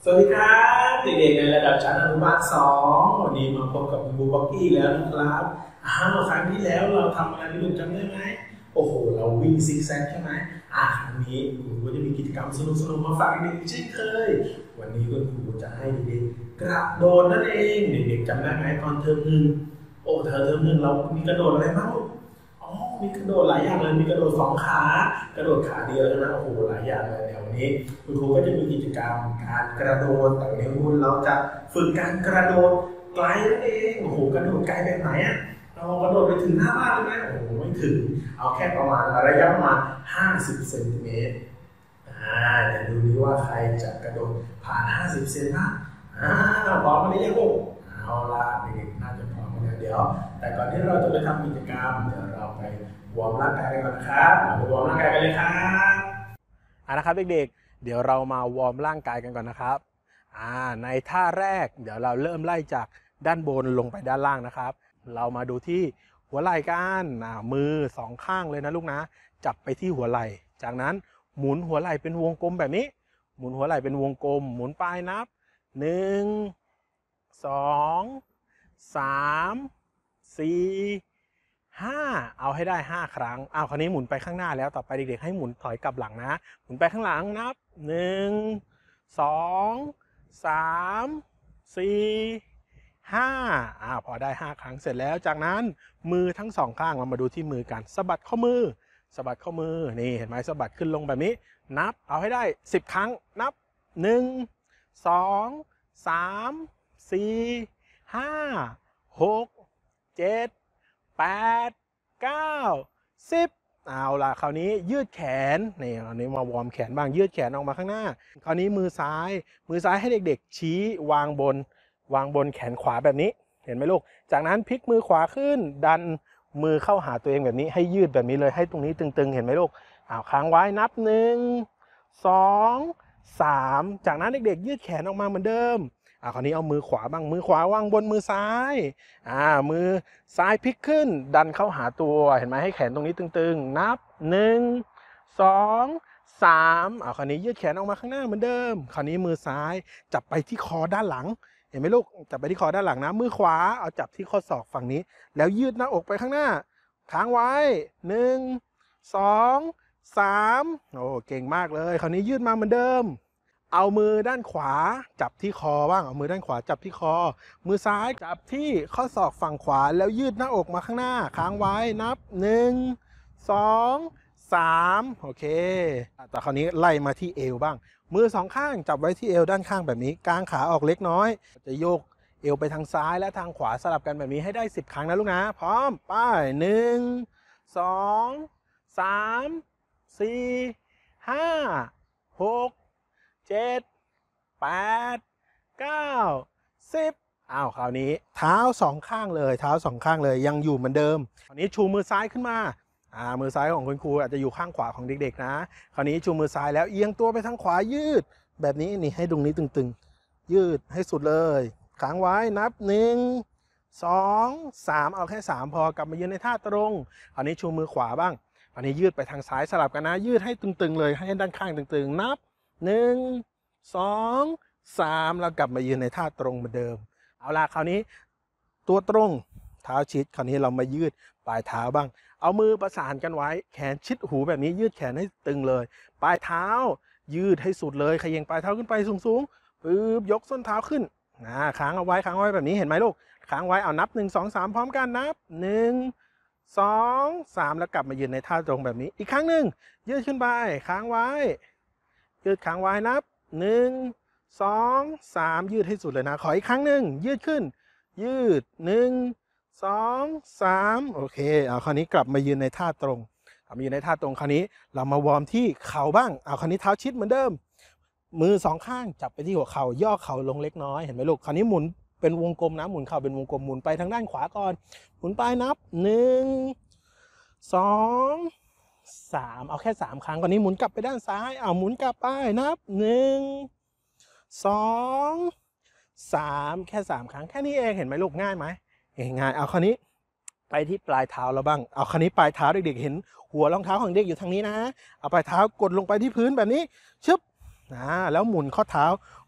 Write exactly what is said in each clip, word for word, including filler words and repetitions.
สวัสดีครับเด็กๆในระดับชั้นอนุบาลสองวันนี้มาพบกับคุณครูบ็อกกี้แล้วนะครับอ้าวครั้งที่แล้วเราทำอะไรที่ลูกจำได้ไหมโอ้โหเราวิ่งซิกแซกใช่ไหมอ่ะครั้งนี้คุณครูจะมีกิจกรรมสนุกๆมาฝากเด็กๆเช่นเคยวันนี้คุณครูจะให้เด็กๆกระโดดนั่นเองเด็กๆจำได้ไหมตอนเทอมหนึ่งโอ้เทอมหนึ่งเรามีกระโดดอะไรบ้างอ๋อมีกระโดดหลายอย่างเลยมีกระโดดสองขากระโดดขาเดียวใช่ไหมโอ้โหหลายอย่างเลยเดี๋ยววันนี้คุณครูก็จะมีกิจกรรมการกระโดดแต่ในรุ่นเราจะฝึกการกระโดดไกลนั่นเองโอ้โหกระโดดไกลแบบไหนอ่ะเรากระโดดไปถึงหน้าบ้านเลยไหมโอ้โหไม่ถึงเอาแค่ประมาณระยะประมาณห้าสิบเซนติเมตรอ่าเดี๋ยวดูนี้ว่าใครจะกระโดดผ่านห้าสิบเซนบ้างอ่าพร้อมไหมยังลูกเอาละเด็กๆน่าจะพร้อมแล้วเดี๋ยวแต่ก่อนที่เราจะไปทำกิจกรรมเดี๋ยวเราไปวอร์มร่างกายกันก่อนนะครับเราไปวอร์มร่างกายกันเลยครับอ่านะครับเด็กๆเดี๋ยวเรามาวอร์มร่างกายกันก่อนนะครับอ่าในท่าแรกเดี๋ยวเราเริ่มไล่จากด้านบนลงไปด้านล่างนะครับเรามาดูที่หัวไหล่กันมือสองข้างเลยนะลูกนะจับไปที่หัวไหล่จากนั้นหมุนหัวไหล่เป็นวงกลมแบบนี้หมุนหัวไหล่เป็นวงกลมหมุนปลายนับหนึ่งสองสามสี่ห้าเอาให้ได้ห้าครั้งเอาคราวนี้หมุนไปข้างหน้าแล้วต่อไปเด็กๆให้หมุนถอยกลับหลังนะหมุนไปข้างหลังนับหนึ่งสองสามสี่ห้าอ่าพอได้ห้าครั้งเสร็จแล้วจากนั้นมือทั้งสองข้างเรามาดูที่มือกันสะบัดข้อมือสะบัดข้อมือนี่เห็นไหมสะบัดขึ้นลงแบบนี้นับเอาให้ได้สิบครั้งนับหนึ่งสองสามสี่ห้าหกเจ็ดแปดเก้าสิบเอาล่ะคราวนี้ยืดแขนนี่คราวนี้มาวอร์มแขนบ้างยืดแขนออกมาข้างหน้าคราวนี้มือซ้ายมือซ้ายให้เด็กๆชี้วางบนวางบนแขนขวาแบบนี้เห็นไหมลูกจากนั้นพลิกมือขวาขึ้นดันมือเข้าหาตัวเองแบบนี้ให้ยืดแบบนี้เลยให้ตรงนี้ตึงๆเห็นไหมลูกเอาค้างไว้นับหนึ่งสองสามจากนั้นเด็กๆยืดแขนออกมาเหมือนเดิมอ่าคราวนี้เอามือขวาบ้างมือขวาวางบนมือซ้ายอ่ามือซ้ายพลิกขึ้นดันเข้าหาตัวเห็นไหมให้แขนตรงนี้ตึงๆนับหนึ่งสองสามอ่าคราวนี้ยืดแขนออกมาข้างหน้าเหมือนเดิมคราวนี้มือซ้ายจับไปที่คอด้านหลังเห็นไหมลูกจับไปที่คอด้านหลังนะมือขวาเอาจับที่ข้อศอกฝั่งนี้แล้วยืดหน้าอกไปข้างหน้าค้างไว้หนึ่งสองสามโอ้เก่งมากเลยคราวนี้ยืดมาเหมือนเดิมเอามือด้านขวาจับที่คอบ้างเอามือด้านขวาจับที่คอมือซ้ายจับที่ข้อศอกฝั่งขวาแล้วยืดหน้าอกมาข้างหน้าค้างไว้นับหนึ่งสองสามโอเคแต่คราวนี้ไล่มาที่เอวบ้างมือสองข้างจับไว้ที่เอวด้านข้างแบบนี้กางขาออกเล็กน้อยจะโยกเอวไปทางซ้ายและทางขวาสลับกันแบบนี้ให้ได้สิบครั้งนะลูกนะพร้อมไปหนึ่งสองสามสี่ห้าหกเจ็ดแปดเก้าสิบอ้าวคราวนี้เท้าสองข้างเลยเท้าสองข้างเลยยังอยู่เหมือนเดิมคราวนี้ชูมือซ้ายขึ้นมาอ่ามือซ้ายของคุณครูอาจจะอยู่ข้างขวาของเด็กๆนะคราวนี้ชูมือซ้ายแล้วเอียงตัวไปทางขวายืดแบบนี้นี่ให้ตรงนี้ตึงๆยืดให้สุดเลยค้างไว้นับหนึ่งสองสามเอาแค่สามพอกลับมายืนในท่าตรงคราวนี้ชูมือขวาบ้างคราวนี้ยืดไปทางซ้ายสลับกันนะยืดให้ตึงๆเลยให้ด้านข้างตึงๆนับหนึ่งสองสามแล้วกลับมายืนในท่าตรงเหมือนเดิมเอาล่ะคราวนี้ตัวตรงเท้าชิดคราวนี้เรามายืดปลายเท้าบ้างเอามือประสานกันไว้แขนชิดหูแบบนี้ยืดแขนให้ตึงเลยปลายเท้ายืดให้สุดเลยเขย่งปลายเท้าขึ้นไปสูงๆปึ๊บยกส้นเท้าขึ้นนะค้างเอาไว้ค้างไว้แบบนี้เห็นไหมลูกค้างไว้เอานับหนึ่งสองสามพร้อมกันนับหนึ่งสองสามแล้วกลับมายืนในท่าตรงแบบนี้อีกครั้งหนึ่งยืดขึ้นไปค้างไว้ยืดค้างไว้นับหนึ่งสองสามยืดให้สุดเลยนะขออีกครั้งหนึ่งยืดขึ้นยืดหนึ่งสองสามโอเคเอาคราวนี้กลับมายืนในท่าตรงเอามายืนในท่าตรงคราวนี้เรามาวอร์มที่เข่าบ้างเอาคราวนี้เท้าชิดเหมือนเดิมมือสองข้างจับไปที่หัวเข่าย่อเข่าลงเล็กน้อยเห็นไหมลูกคราวนี้หมุนเป็นวงกลมนะหมุนเข่าเป็นวงกลมหมุนไปทางด้านขวาก่อนหมุนไปนับหนึ่งสองสามเอาแค่สามครั้งคราวนี้หมุนกลับไปด้านซ้ายเอาหมุนกลับไปนับหนึ่งสองสามแค่สามครั้งแค่นี้เองเห็นไหมลูกง่ายไหมง่ายเอาคราวนี้ไปที่ปลายเท้าเราบ้างเอาคราวนี้ปลายเท้าเด็กๆเห็นหัวรองเท้าของเด็กอยู่ทางนี้นะเอาปลายเท้ากดลงไปที่พื้นแบบนี้ชึบ อ่าแล้วหมุนข้อเท้า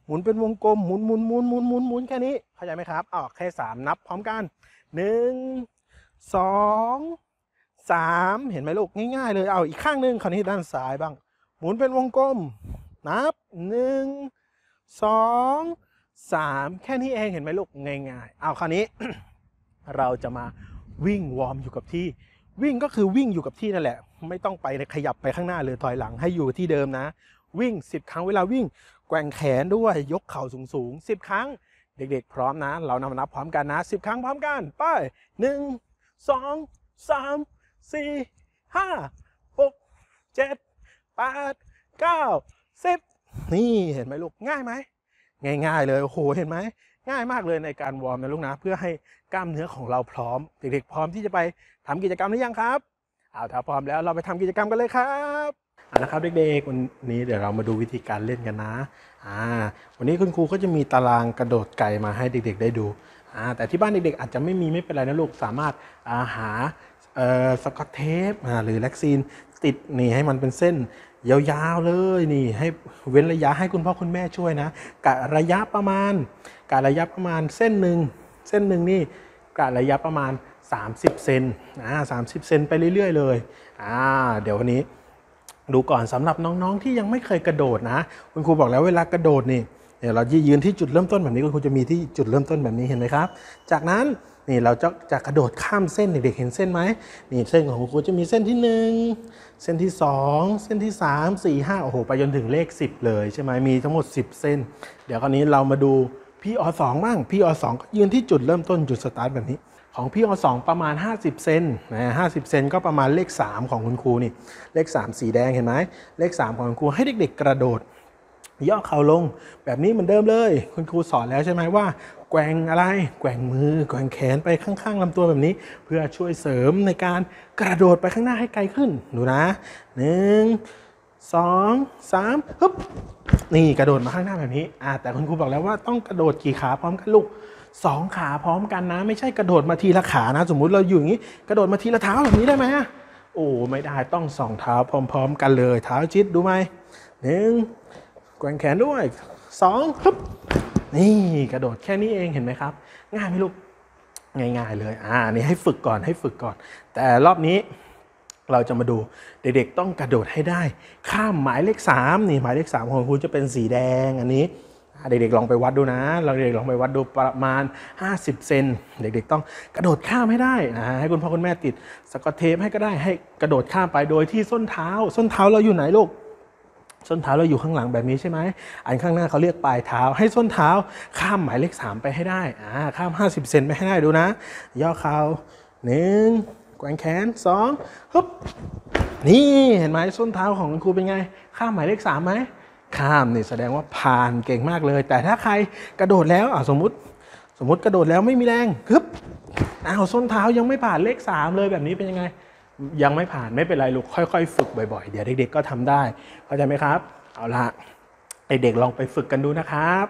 หมุนเป็นวงกลมหมุนหมุนหมุนหมุนหมุนหมุนแค่นี้เข้าใจไหมครับอ๋อแค่สามนับพร้อมกันหนึ่งสองสามเห็นไหมลูกง่ายๆเลยเอาอีกข้างหนึ่งคราวนี้ด้านซ้ายบ้างหมุนเป็นวงกลมนับหนึ่งสองสามแค่นี้เองเห็นไหมลูกง่ายๆเอาคราวนี้ เราจะมาวิ่งวอร์มอยู่กับที่วิ่งก็คือวิ่งอยู่กับที่นั่นแหละไม่ต้องไปขยับไปข้างหน้าเลยถอยหลังให้อยู่ที่เดิมนะวิ่งสิบครั้งเวลาวิ่งแกว่งแขนด้วยยกเข่าสูงๆสิบครั้งเด็กๆพร้อมนะเรานำมานับพร้อมกันนะสิบครั้งพร้อมกันไปหนึ่งสองสามสี่ห้าหกเจ็ดแปดเก้าสิบนี่เห็นไหมลูกง่ายไหมง่ายๆเลยโอ้โหเห็นไหมง่ายมากเลยในการวอร์มนะลูกนะเพื่อให้กล้ามเนื้อของเราพร้อมเด็กๆพร้อมที่จะไปทำกิจกรรมหรือยังครับเอาถ้าพร้อมแล้วเราไปทำกิจกรรมกันเลยครับเอาละครับเด็กๆวันนี้เดี๋ยวเรามาดูวิธีการเล่นกันนะอ่าวันนี้คุณครูก็จะมีตารางกระโดดไกลมาให้เด็กๆได้ดูอ่าแต่ที่บ้านเด็กๆอาจจะไม่มีไม่เป็นไรนะลูกสามารถอาหาเอ่อสกอตเทปอ่าหรือแล็กซีนติดนี่ให้มันเป็นเส้นยาวๆเลยนี่ให้เว้นระยะให้คุณพ่อคุณแม่ช่วยนะกะระยะประมาณกะระยะประมาณเส้นหนึ่งเส้นหนึ่งนี่กะระยะประมาณสามสิบเซนอ่าสามสิบเซนไปเรื่อยๆเลยอ่าเดี๋ยววันนี้ดูก่อนสำหรับน้องๆที่ยังไม่เคยกระโดดนะคุณครูบอกแล้วเวลากระโดดนี่เดี๋ยวเรายืนที่จุดเริ่มต้นแบบนี้คุณครูจะมีที่จุดเริ่มต้นแบบนี้เห็นไหมครับจากนั้นนี่เราจะจะกระโดดข้ามเส้นเด็กๆเห็นเส้นไหมนี่เส้นของคุณครูจะมีเส้นที่หนึ่งเส้นที่สองเส้นที่สาม สี่ ห้าโอ้โหไปจนถึงเลขสิบเลยใช่ไหมมีทั้งหมดสิบเส้นเดี๋ยวคราวนี้เรามาดูพี่อสองบ้างพี่อสองก็ยืนที่จุดเริ่มต้นจุดสตาร์ทแบบนี้ของพี่อสองประมาณห้าสิบเซนนะห้าสิบเซนก็ประมาณเลขสามของคุณครูนี่เลขสามสีแดงเห็นไหมเลขสามของคุณครูให้เด็กๆกระโดดย่อเข่าลงแบบนี้เหมือนเดิมเลยคุณครูสอนแล้วใช่ไหมว่าแกว่งอะไรแกว่งมือแกว่งแขนไปข้างๆลำตัวแบบนี้เพื่อช่วยเสริมในการกระโดดไปข้างหน้าให้ไกลขึ้นดูนะหนึ่งสองสามฮึบนี่กระโดดมาข้างหน้าแบบนี้อ่าแต่คุณครูบอกแล้วว่าต้องกระโดดกี่ขาพร้อมกันลูกสองขาพร้อมกันนะไม่ใช่กระโดดมาทีละขานะสมมุติเราอยู่อย่างนี้กระโดดมาทีละเท้าแบบนี้ได้ไหมโอ้ไม่ได้ต้องสองเท้าพร้อมๆกันเลยเท้าชิดดูไหมหนึ่งแกว่งแขนด้วยสองฮึบนี่กระโดดแค่นี้เองเห็นไหมครับง่ายไหมลูกง่ายๆเลยอ่านี่ให้ฝึกก่อนให้ฝึกก่อนแต่รอบนี้เราจะมาดูเด็กๆต้องกระโดดให้ได้ข้ามหมายเลขสามนี่หมายเลขสามของคุณจะเป็นสีแดงอันนี้เด็กๆลองไปวัดดูนะเราเด็กๆลองไปวัดดูประมาณห้าสิบเซนเด็กๆต้องกระโดดข้ามให้ได้นะให้คุณพ่อคุณแม่ติดสกอตเทปให้ก็ได้ให้กระโดดข้ามไปโดยที่ส้นเท้าส้นเท้าเราอยู่ไหนลูกส้นเท้าเราอยู่ข้างหลังแบบนี้ใช่ไหมอันข้างหน้าเขาเรียกปลายเท้าให้ส้นเท้าข้ามหมายเลขสามไปให้ได้อ่าข้ามห้าสิบเซนไปให้ได้ดูนะย่อเข่าหนึ่งแกว่งแขนสองฮึบนี่เห็นไหมส้นเท้าของคุณครูเป็นไงข้ามหมายเลขสามไหมข้ามนี่แสดงว่าผ่านเก่งมากเลยแต่ถ้าใครกระโดดแล้วอ่ะสมมุติสมมุติกระโดดแล้วไม่มีแรงฮึบอ้าวส้นเท้ายังไม่ผ่านเลขสามเลยแบบนี้เป็นยังไงยังไม่ผ่านไม่เป็นไรลูกค่อยๆฝึกบ่อยๆเดี๋ยวเด็กๆก็ทำได้เข้าใจไหมครับเอาละเด็กๆลองไปฝึกกันดูนะครับ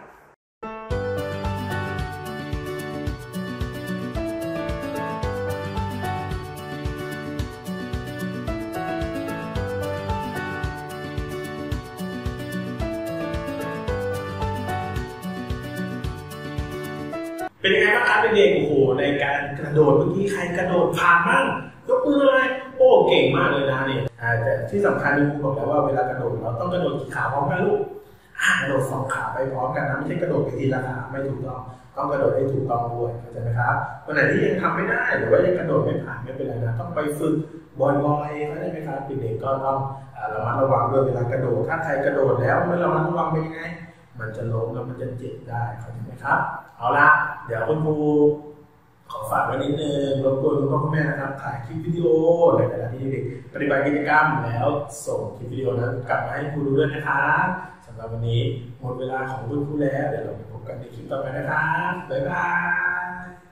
เป็นยังไงบ้างครับเด็กๆโอ้โหในการกระโดดเมื่อกี้ใครกระโดดผ่านบ้างยกมือเลยโอ้เก่งมากเลยนะเนี่ยแต่ที่สำคัญที่ครูบอกแล้วว่าเวลากระโดดเราต้องกระโดดกี่ขาพร้อมกันลูกกระโดดสองขาไปพร้อมกันนะไม่ใช่กระโดดไปทีละขาไม่ถูกต้องต้องกระโดดให้ถูกต้องด้วยเข้าใจไหมครับคนไหนที่ยังทำไม่ได้หรือว่ายังกระโดดไม่ผ่านไม่เป็นไรนะต้องไปฝึกบ่อยๆเข้าใจไหมครับเด็กๆก็ต้องระมัดระวังด้วยเวลากระโดดถ้าใครกระโดดแล้วไม่ระมัดระวังเป็นยังไงมันจะล้มแล้วมันจะเจ็บได้เข้าใจไหมครับเอาละเดี๋ยวคุณครูขอฝากไว้นิดนึงรบกวนคุณพ่อคุณแม่นะครับถ่ายคลิปวิดีโอในขณะที่เด็กปฏิบัติกิจกรรมแล้วส่งคลิปวิดีโอนั้นกลับมาให้ครูดูด้วยนะครับสำหรับวันนี้หมดเวลาของคุณครูแล้วเดี๋ยวเราไปพบกันในคลิปต่อไปนะครับบ๊ายบาย